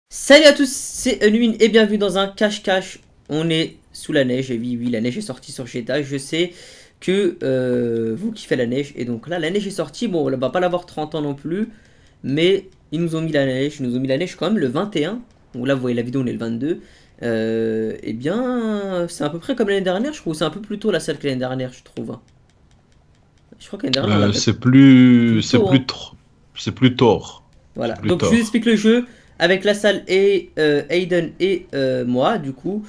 Salut à tous, c'est Unwin et bienvenue dans un cache-cache. On est sous la neige et oui, la neige est sortie sur GTA. Je sais que vous kiffez la neige et donc là la neige est sortie. Bon, on va pas l'avoir 30 ans non plus, mais ils nous ont mis la neige. Ils nous ont mis la neige quand même le 21. Donc là vous voyez la vidéo, on est le 22. Eh bien, c'est à peu près comme l'année dernière, je trouve. C'est un peu plus tôt la salle que l'année dernière, je trouve, hein. Je crois que l'année dernière on l'a fait C'est plus, plus tôt, hein. c'est plus tort. Voilà, C'est plus donc je vous tort. explique le jeu avec la salle et Aiden et moi. Du coup,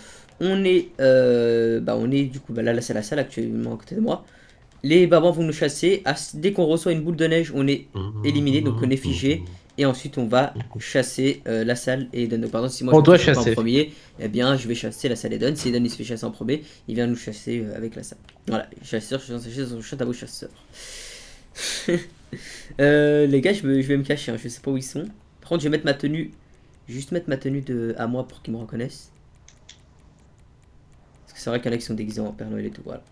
on est du coup, bah, là c'est la salle actuellement à côté de moi. Les babans vont nous chasser. Dès qu'on reçoit une boule de neige, on est éliminé, donc on est figé. Et ensuite, on va chasser la salle et Aiden. Donc, par exemple, si moi je On me fais doit choper en chasser. premier, eh bien, je vais chasser la salle Aiden. Si Aiden il se fait chasser en premier, il vient nous chasser avec la salle. Voilà, chasseur, je chante à vos chasseurs. Les gars, je vais me cacher, hein, je sais pas où ils sont. Par contre, je vais mettre ma tenue, juste mettre ma tenue à moi pour qu'ils me reconnaissent. Parce que c'est vrai qu'il y en a qui sont déguisés en Père Noël et tout, voilà.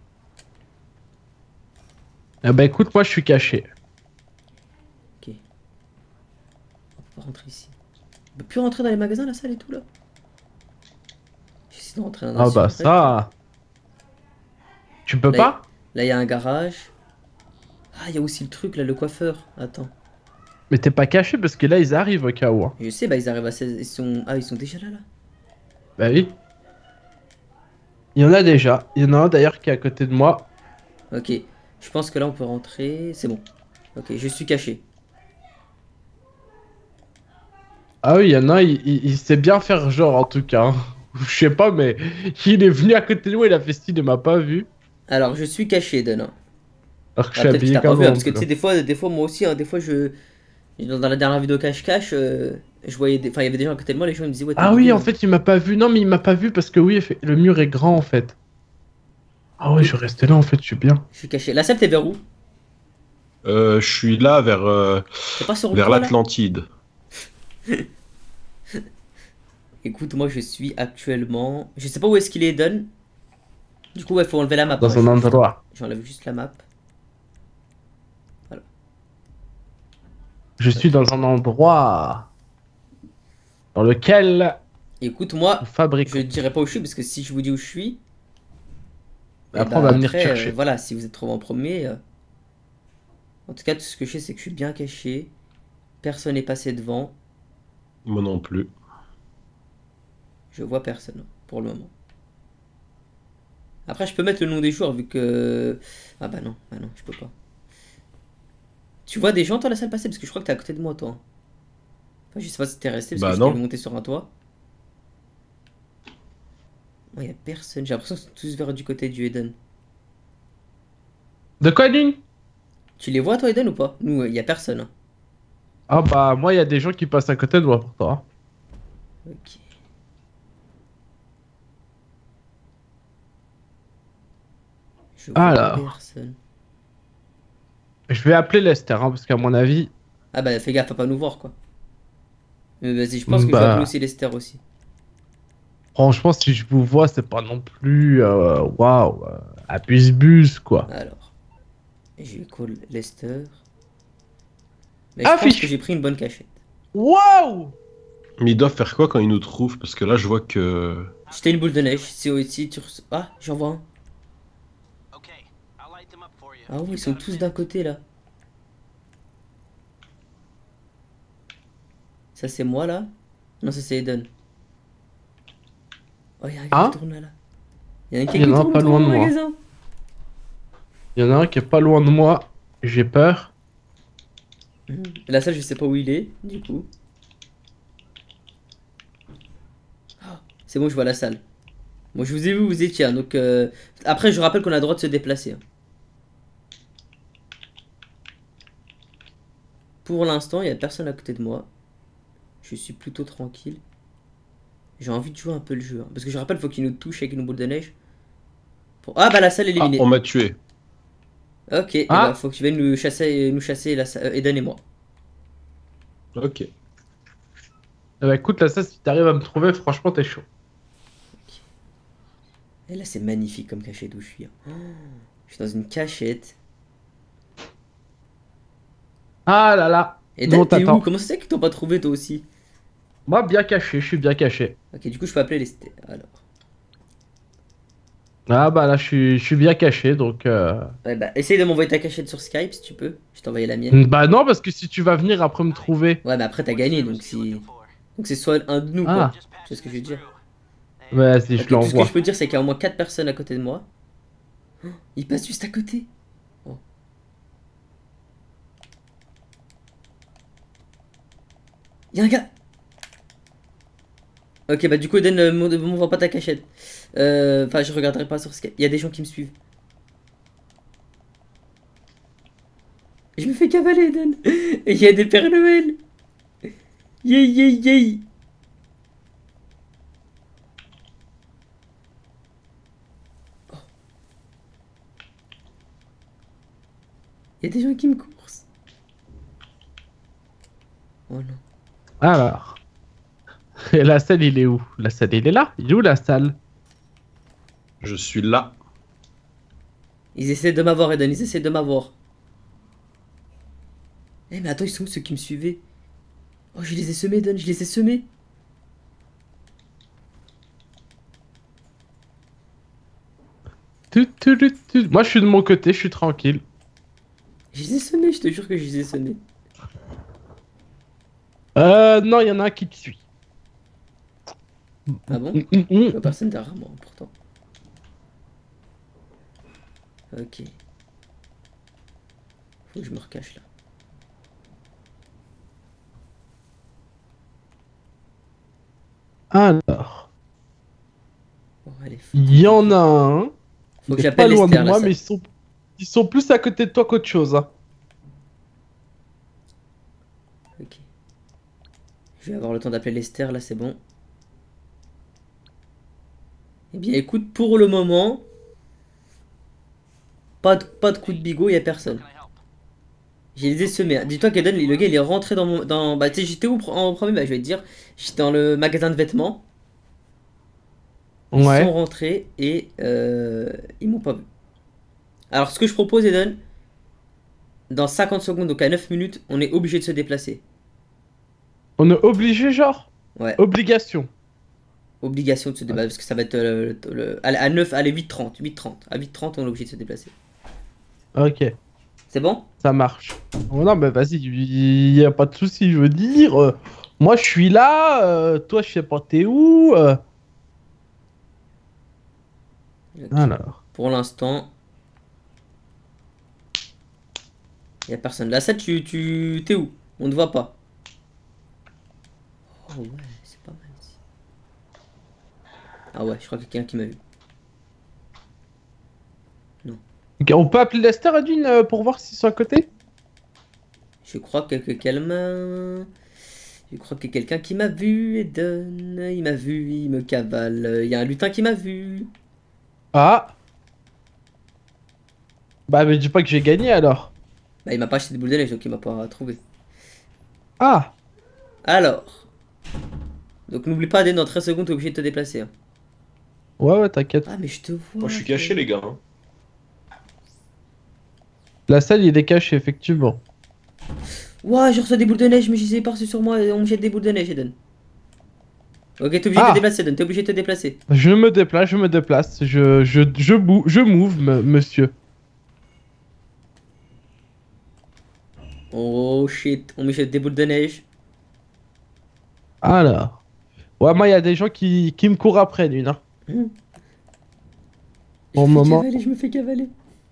Ah bah écoute, moi je suis caché. Ok, on peut pas rentrer ici. On peut plus rentrer dans les magasins, la salle et tout là. J'essaie de rentrer dans un Ah bah surprêt. ça. Tu peux Là, pas? là, il y a un garage. Ah, il y a aussi le truc là, le coiffeur. Attends. Mais t'es pas caché parce que là ils arrivent au cas où, hein. Je sais, bah ils arrivent à 16. Ah, ils sont déjà là. Bah oui. Il y en a déjà. Il y en a un d'ailleurs qui est à côté de moi. Ok, je pense que là on peut rentrer. C'est bon. Ok, je suis caché. Ah oui, il y en a un, il sait bien faire genre en tout cas, hein. Je sais pas, mais il est venu à côté de moi, il a fait style, il m'a pas vu. Alors, je suis caché, Eden, hein. Alors que je Ah, suis peut-être qu'il habillé t'a pas comme vu, un hein, parce que oncle. tu sais, des fois, moi aussi, hein, des fois, dans la dernière vidéo cache-cache, je voyais enfin, il y avait des gens à côté de moi, les gens ils me disaient, ouais, t'es Ah oui, bidon, en hein. fait, il m'a pas vu. Non, mais il m'a pas vu parce que oui, le mur est grand en fait. Ah ouais, je Écoute, restais là en fait, je suis bien. je suis caché. La salle, t'es vers où? Je suis là T'es pas sur le vers toit, là? l'Atlantide. Écoute, moi, je suis actuellement. Je sais pas où est-ce qu'il est, Eden. Du coup, ouais, faut enlever la map, hein. Dans un endroit. J'enlève juste la map. Voilà. Je suis Ok. dans un endroit dans lequel Écoute, nous moi, je fabriquons. dirais pas où je suis, parce que si je vous dis où je suis, et Après, on bah va venir te après, chercher. voilà, si vous êtes trouvé en premier. En tout cas, tout ce que je sais, c'est que je suis bien caché. Personne n'est passé devant. Moi non plus. Je vois personne pour le moment. Après, je peux mettre le nom des joueurs vu que. Ah bah non, je peux pas. Tu vois des gens, toi, la salle passer? Parce que je crois que t'es à côté de moi, toi. Enfin, je sais pas si t'es resté parce que Bah j'étais non. monté sur un toit. Moi, y a personne. J'ai l'impression qu'ils sont tous vers du côté du Eden. De quoi, Lynn? Tu les vois, toi, Eden, ou pas? Nous, y a personne, hein. Ah bah, moi, il y a des gens qui passent à côté de moi pourtant. Ok. Je vois Alors, personne. je vais appeler Lester, hein, parce qu'à mon avis, Ah bah, fais gaffe à pas nous voir, quoi. Mais vas-y, je pense que je vais appeler bah, aussi Lester aussi. franchement, si je vous vois, c'est pas non plus, waouh, abuse-buse, quoi. Alors, je vais call Lester. Mais je pense que Affiche! j'ai pris une bonne cachette. Waouh! Mais ils doivent faire quoi quand ils nous trouvent? Parce que là, je vois que... J'étais une boule de neige. Si tu Ah, j'en vois un. Ah ouais, ils sont tous d'un côté là. Ça c'est moi là. Non, ça c'est Eden. Oh, y'a un gars qui Hein? tourne là. Y'a un gars Il y qui en a un tourne pas devant loin de mon moi. magasin. Il y en a un qui est pas loin de moi. J'ai peur. La salle, je sais pas où il est, du coup. C'est bon, je vois la salle. Bon, je vous ai vu où vous étiez, hein, donc... Après, je rappelle qu'on a le droit de se déplacer, hein. Pour l'instant, il y a personne à côté de moi. Je suis plutôt tranquille. J'ai envie de jouer un peu le jeu, hein, parce que je rappelle, faut qu'il nous touche avec une boule de neige. Ah bah la salle est Ah, on éliminée. m'a tué. Ok, et bah Ah! faut que tu viennes nous chasser Eden et moi. Ok. Eh bah, écoute, là, ça, si t'arrives à me trouver, franchement, t'es chaud. Et là c'est magnifique comme cachette où je suis, hein. Oh, je suis dans une cachette. Ah là là! Nous, Eden, on t'es où? t'attend. Comment ça se fait qu'ils t'ont pas trouvé toi aussi? Moi, bien caché, je suis bien caché. Ok, du coup, je peux appeler les stairs. Alors. Ah bah là, je suis bien caché, donc... Ouais, bah, essaye de m'envoyer ta cachette sur Skype si tu peux. Je t'ai envoyé la mienne. Bah non, parce que si tu vas venir après me trouver... Ouais, mais après, t'as gagné, donc si. Donc c'est soit un de nous, quoi. Ah, Tu vois ce que je veux dire? vas-y, je Ok, tout ce que je l'envoie. peux dire, c'est qu'il y a au moins 4 personnes à côté de moi. Il passe juste à côté. Oh. Il y a un gars. Ok, bah du coup, Eden, m'envoie pas ta cachette. Enfin, je regarderai pas sur Skype. Il y a des gens qui me suivent. Je me fais cavaler, Eden. Et il y a des Pères Noël. Yay, yay, yay. Il y a des gens qui me coursent. Oh non. Alors... Et la salle, il est où? La salle, il est là? Il est où la salle? Je suis là. Ils essaient de m'avoir, Eden. Ils essaient de m'avoir. Eh, mais attends, ils sont où ceux qui me suivaient? Oh, je les ai semés, Eden. Je les ai semés. Moi, je suis de mon côté, je suis tranquille. Je les ai semés, je te jure que je les ai semés. Non, il y en a un qui te suit. Ah bon? Hum, hum, Je hum. vois personne derrière moi, pourtant. Ok. Faut que je me recache là. Alors, Bon, allez, il y en a un. faut Il que est pas j'appelle loin de Lester là, moi, ça. mais ils sont plus à côté de toi qu'autre chose, hein. Ok. Je vais avoir le temps d'appeler Lester là, c'est bon. Eh bien, écoute, pour le moment, pas de coup de bigot, y a personne. J'ai les ai semés. Dis-toi qu'Eden, le gars, il est rentré dans mon. Bah, tu sais, j'étais où en premier? Bah, je vais te dire. J'étais dans le magasin de vêtements. Ils sont Ouais. rentrés et ils m'ont pas vu. Alors, ce que je propose, Eden, dans 50 secondes, donc à 9 minutes, on est obligé de se déplacer. On est obligé, genre? Ouais, Obligation. obligation de se déplacer parce que ça va être à 9, allez, 8h30. 8h30. À 8h30, on est obligé de se déplacer. Ok, C'est bon? ça marche. Oh non, mais vas-y, il y a pas de souci, je veux dire. Moi, je suis là, toi, je sais pas, t'es où? Ok. Alors. Pour l'instant, il n'y a personne. Là, ça, t'es où? On ne voit pas. Oh ouais, c'est pas mal ici. Ah ouais, je crois qu'il y a quelqu'un qui m'a vu. Non. Ok, on peut appeler Lester, Edwin, pour voir s'ils sont à côté? Je crois que quelqu'un... Je crois que quelqu'un qui m'a vu, Eden. Il m'a vu, il me cavale. Il y a un lutin qui m'a vu. Ah, bah, mais dis pas que j'ai gagné alors. Bah, il m'a pas acheté de boule de neige, donc il m'a pas trouvé. Ah, Alors. Donc n'oublie pas, Eden, dans 13 secondes, t'es obligé de te déplacer, hein. ouais, ouais, t'inquiète. Ah, mais je te vois. Moi, je suis toi. caché, les gars, hein. La salle, il est caché, effectivement. Ouah, j'ai reçu des boules de neige, mais je les ai pas reçues sur moi. On me jette des boules de neige, Eden. Ok, t'es obligé de te Ah, déplacer, Eden. T'es obligé de te déplacer. je me déplace, je me déplace. Je move, monsieur. Oh shit, on me jette des boules de neige. Alors. Ouais, moi, il y a des gens qui me courent après, lui, hein. Hmm. Je Pour me le fais moment. cavaler, je me fais cavaler.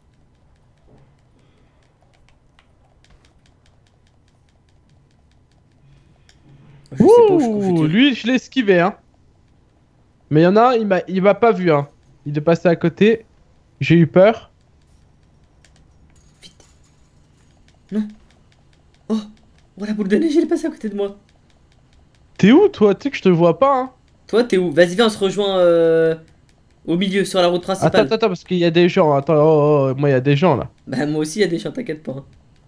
Je sais pas où je suis Ouh, confus. lui, je l'ai esquivé, hein. Mais il y en a un, il m'a pas vu, hein. Il est passé à côté. J'ai eu peur. Vite. Non. Oh, oh, la boule de neige, elle est passée à côté de moi. T'es où, toi? Tu sais que je te vois pas, hein. Toi, t'es où? Vas-y, viens, on se rejoint au milieu, sur la route Attends, principale. attends, attends, parce qu'il y a des gens. Attends, moi, il y a des gens, là. Bah, moi aussi, il y a des chiens, t'inquiète pas, hein.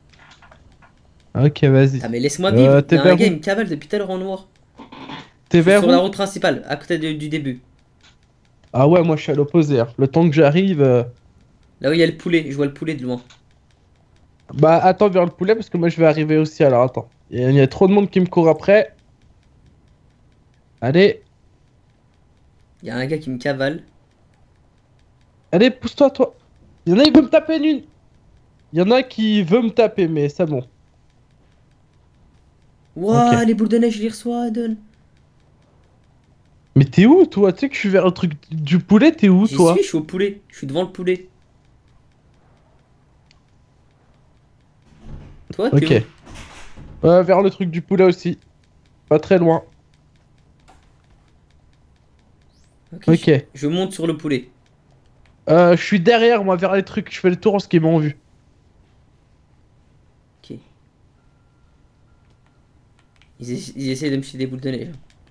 Ok, vas-y. Ah, mais laisse-moi vivre. Il y T'es a un vers gars, où? il me cavale depuis tout à l'heure en noir. T'es Je suis vers sur la où? route principale, à côté du début. Ah ouais, moi, je suis à l'opposé, hein. Le temps que j'arrive... Là où il y a le poulet, je vois le poulet de loin. Bah, attends vers le poulet, parce que moi, je vais arriver aussi, alors attends. Il y a trop de monde qui me court après. Allez, Il y a un gars qui me cavale. allez, pousse-toi, toi. Il y en a, il veut me taper une. Il y en a qui veut me taper, mais c'est bon. Wouah, Ok. les boules de neige, je les reçois, Adon. Mais t'es où, toi? Tu sais que je suis vers le truc du poulet, t'es où, J'y suis, toi? je suis au poulet. Je suis devant le poulet. Toi, t'es Ok. où? Vers le truc du poulet aussi. Pas très loin. Ok, Ok. je monte sur le poulet. Je suis derrière, moi, vers les trucs. Je fais le tour en ce qu'ils m'ont vu. Ok. Ils essaient de me jeter des boules de neige.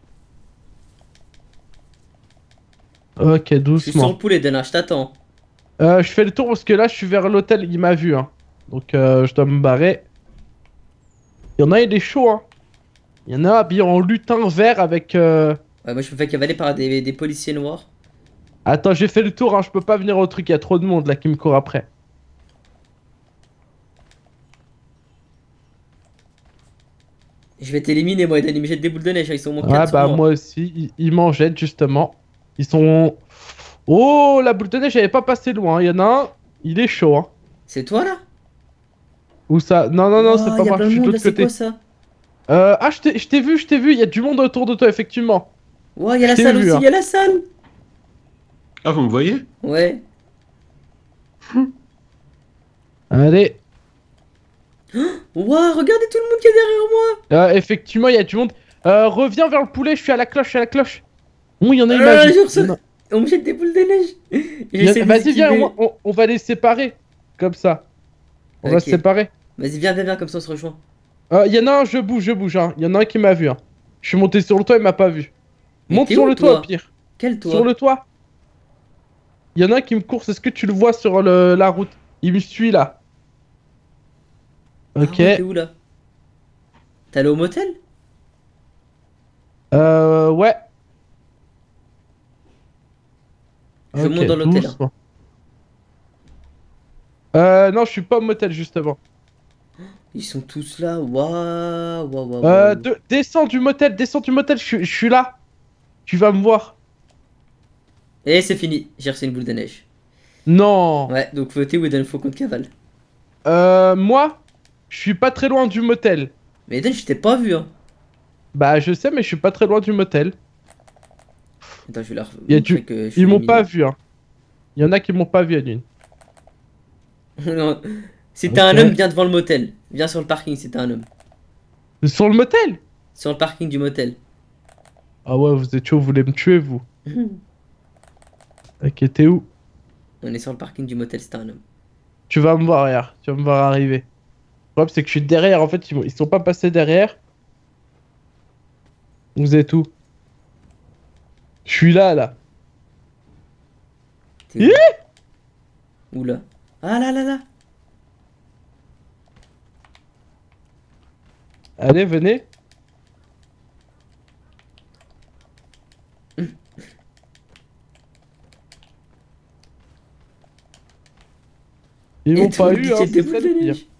Ok, Je suis sur le doucement. poulet, Dana, je t'attends. Je fais le tour parce que là, je suis vers l'hôtel. Il m'a vu, hein. Donc, je dois me barrer. Il y en a, il est chaud, hein. Il y en a habillé en lutin vert avec... Ouais, moi je me fais cavaler par des policiers noirs. Attends, j'ai fait le tour, hein. Je peux pas venir au truc. Il y a trop de monde là qui me court après. Je vais t'éliminer, moi, Eden, ils me jettent des boules de neige, ils sont au moins 4 Ah sur bah moi. moi aussi, ils m'en jettent justement. Ils sont... Oh, la boule de neige, elle est pas passée loin. Il y en a un, il est chaud, hein. C'est toi là? Où ça? Non, non, non, c'est Wouah, pas y a moi, plein je de suis de monde là, l'autre c'est quoi côté. ça? Ah, je t'ai vu, il y a du monde autour de toi, effectivement. Wouah, y a Je la t'ai salle vu, aussi, hein. y a la salle! Ah, vous me voyez? Ouais. Allez. Wouah, regardez tout le monde qui est derrière moi! Effectivement, il y a du monde. Reviens vers le poulet, je suis à la cloche, je suis à la cloche. Oui, il y en a, il m'a Ah, vu. je Il reçois... y en a- On me jette des boules de neige! J'essaie de les Vas-y, viens, esquiver. on va les séparer. Comme ça. On va se Ok. séparer. Vas-y, viens, viens, viens, comme ça on se rejoint. Il y en a un, je bouge, hein. Il y en a un qui m'a vu, hein. Je suis monté sur le toit, il m'a pas vu. Mais Monte t'es sur où le toit, au toi? pire. Quel Sur toi? le toit. Il y en a un qui me course, est-ce que tu le vois sur la route? Il me suit là. Ah Ok. ouais, t'es où là? T'es allé au motel? Ouais. Je Ok, monte dans l'hôtel, hein. doucement. Non, je suis pas au motel justement. Ils sont tous là, waouh, waouh, waouh, waouh. Descends du motel, je suis là. Tu vas me voir. Et c'est fini, j'ai reçu une boule de neige. Non. Ouais, donc votez Whedon, faut qu'on te cavale. Moi, je suis pas très loin du motel. Mais Eden, je t'ai pas vu, hein. Bah, je sais, mais je suis pas très loin du motel. Attends, je vais leur Il y a montrer que je suis Ils m'ont pas éliminé. vu, hein. Il y en a qui m'ont pas vu, Adeline. Non. Si t'es un homme, Ok. viens devant le motel. Viens sur le parking si t'es un homme. Sur le motel? Sur le parking du motel. Ah ouais, vous êtes chaud, vous voulez me tuer, vous. Ok, t'es où? On est sur le parking du motel si t'es un homme. Tu vas me voir, regarde. Tu vas me voir arriver. Le problème, c'est que je suis derrière. En fait, ils sont pas passés derrière. Vous êtes où? Je suis là, là. T'es où? Où là? Ah là là là! Allez, venez. Ils Et m'ont tout le pas monde eu, qui hein, jette des c'est ça boules de le pire. neige.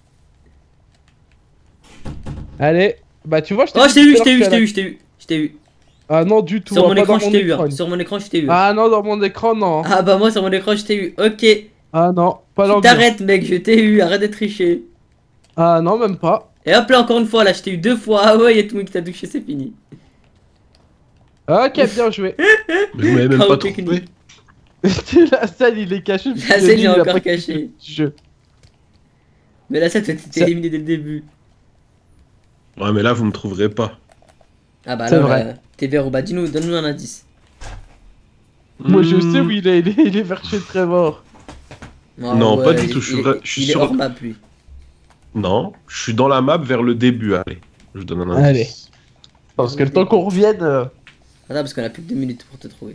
Allez. Bah, tu vois, je t'ai Oh, dit je t'ai eu, tout je à à t'ai eu, l'heure je que t'ai eu, je je t'ai eu, je t'ai eu. Ah non, du tout. Sur Hein, mon pas écran, dans je mon t'ai eu, hein. écran. Sur mon écran, je t'ai eu, hein. Ah non, dans mon écran, non. Ah bah moi, sur mon écran, je t'ai eu. Ok. Ah non, pas Tu dans le mien. t'arrêtes, mec, je t'ai eu. Arrête de tricher. Ah non, même pas. Et hop là, encore une fois, là, je t'ai eu 2 fois. Ah ouais, y'a tout le monde qui t'a touché, c'est fini. Ok, bien joué. Mais vous m'avez même Chaos pas technique. trouvé. La salle, il est caché. parce La que salle, il est lui, a encore pas caché. kiffé le petit jeu. Mais là, ça, t'es Ça- éliminé dès le début. Ouais, mais là, vous me trouverez pas. Ah bah C'est là, vrai. là, t'es vert. Bah dis-nous, donne-nous un indice. Moi, je sais Hmm, où il est vers chez Trevor. Ah Non, pas ouais, du tout, je suis il vrai- est, je suis il est sûr- hors map, lui. Non, je suis dans la map vers le début, allez. Je vous donne un Allez. indice. Parce que le temps qu'on revienne. Attends, parce qu'on a plus que 2 minutes pour te trouver.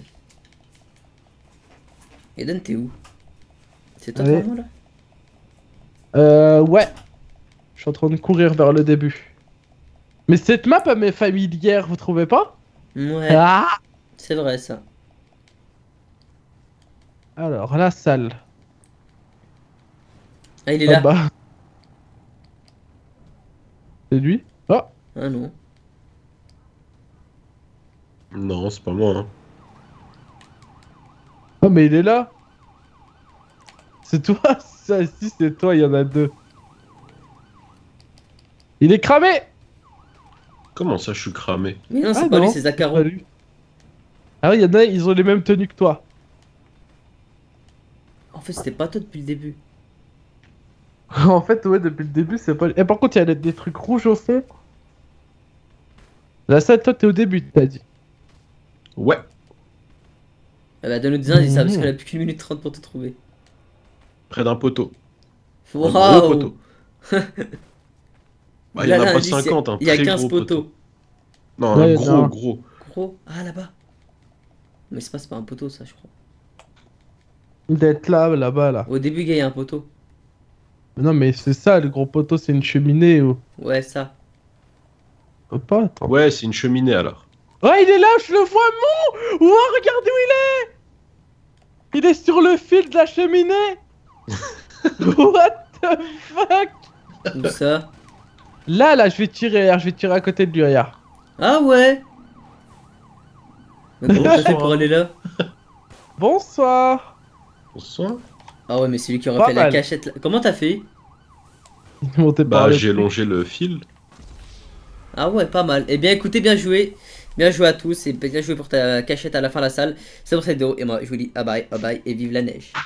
Eden, t'es où? C'est toi Allez. vraiment là? Ouais. Je suis en train de courir vers le début. Mais cette map, elle m'est familière, vous trouvez pas? Ouais, Ah. c'est vrai ça. Alors, la salle. Ah, il est Ah là. bah. C'est lui? Oh. Ah non. Non, c'est pas moi. Hein. Oh, mais il est là. C'est toi? Ça, si c'est toi, il y en a deux. Il est cramé! Comment ça, je suis cramé? Mais non, c'est Ah pas lui, non, c'est pas Zakaro. lui. Ah oui, il y en a, ils ont les mêmes tenues que toi. En fait, c'était pas toi depuis le début. En fait, ouais, depuis le début, c'est pas lui. Et par contre, il y a des trucs rouges au fond. Là, ça, toi, t'es au début, t'as dit. Ouais. Ah bah, donne-nous des indices, ça, parce Mhm. qu'on a plus qu'une minute 30 pour te trouver. Près d'un poteau. Un gros Waouh! poteau. Bah, il y Là, en a pas l'indice, 50, un il y a très 15 gros poteau. poteaux. Non, un Ouais, gros, non. gros. Gros. Ah, là-bas. Mais c'est pas un poteau, ça, je crois. Il doit être là, là-bas, là. Au début, il y a un poteau. Non, mais c'est ça, le gros poteau, c'est une cheminée. Ou... Ouais, ça. Faut pas, attends. Ouais, c'est une cheminée alors. Ouais, il est là, je le vois, mon! Ouah, regardez où il est! Il est sur le fil de la cheminée! What the fuck? Où ça? Là, je vais tirer à côté de lui, regarde. Ah ouais! Mais comment t'as fait pour Bonsoir. aller là? Bonsoir! Bonsoir. Ah ouais, mais celui qui aurait Pas fait la mal. cachette là. Comment t'as fait? Il est monté par Bah, le j'ai fil. longé le fil. Ah ouais, pas mal. Eh bien, écoutez, bien joué. Bien joué à tous et bien joué pour ta cachette à la fin de la salle. C'est pour cette vidéo. Et moi, je vous dis bye bye et vive la neige.